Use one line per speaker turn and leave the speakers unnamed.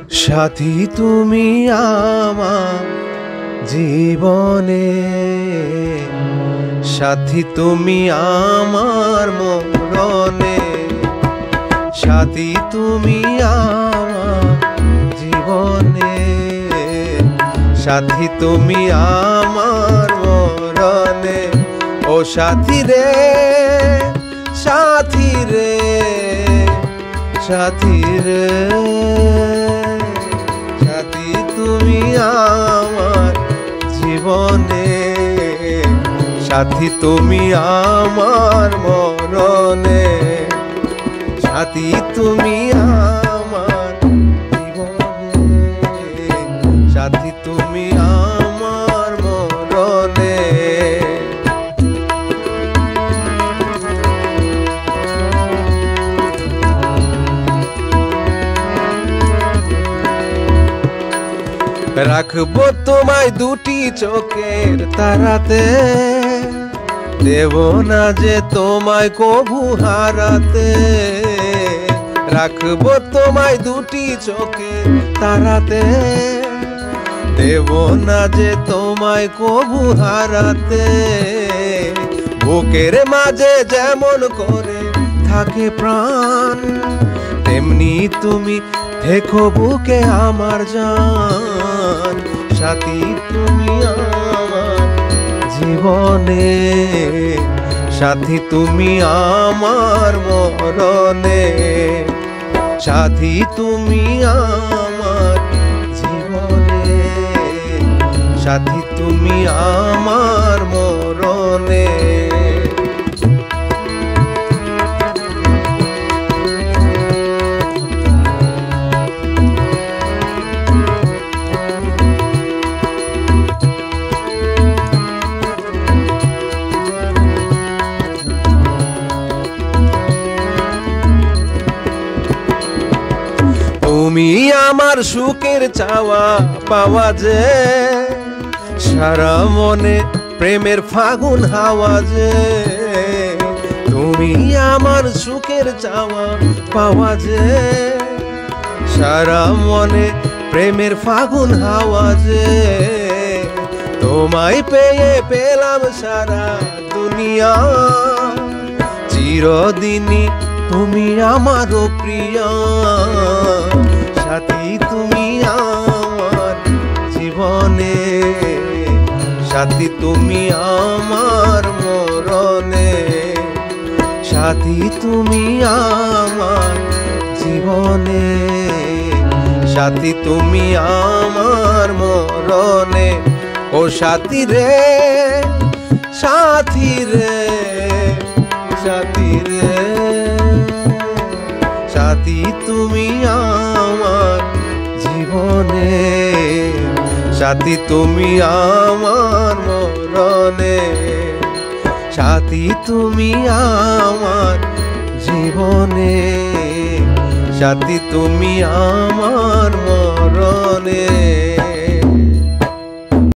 সাথী তুমি আমার জীবনে, সাথী তুমি আমার মরণে, সাথী তুমি আমার জীবনে, সাথী তুমি আমার মরণে। ও সাথী রে, সাথী রে, সাথী রে, সাথী তুমি আমার জীবনে, সাথী তুমি আমার মরণে, সাথী তুমি আমার জীবনে, সাথী তুমি আমার মরণে। রাখবো তোমায় দুটি চোখের তারাতে, দেব না যে তোমায় কভু হারাতে। রাখবো তোমায় দুটি চোখের তারাতে, দেব না যে তোমায় কভু হারাতে। বুকের মাঝে যেমন করে থাকে প্রাণ, তেমনি তুমি দেখো বুকে আমার জান। সাথী তুমি আমার জীবনে, সাথী তুমি আমার মরণে, সাথী তুমি আমার জীবনে, সাথী তুমি আমার মরণে। তুমি আমার সুখের চাওয়া পাওয়া যে, সারা মনে প্রেমের ফাগুন হাওয়া যে। তুমি আমার সুখের চাওয়া পাওয়া যে, সারা মনে প্রেমের ফাগুন হাওয়া যে। তোমায় পেয়ে পেলাম সারা দুনিয়া, চিরদিনই তুমি আমারও প্রিয়া। সাথী তুমি আমার জীবনে, সাথী তুমি আমার মরণে, সাথী তুমি আমার জীবনে, সাথী তুমি আমার মরণে। ও সাথী রে, সাথী রে, সাথী রে, সাথী তুমি আমার জীবনে, সাথী তুমি আমার মরণে, সাথী তুমি আমার জীবনে, সাথী তুমি আমার মরণে।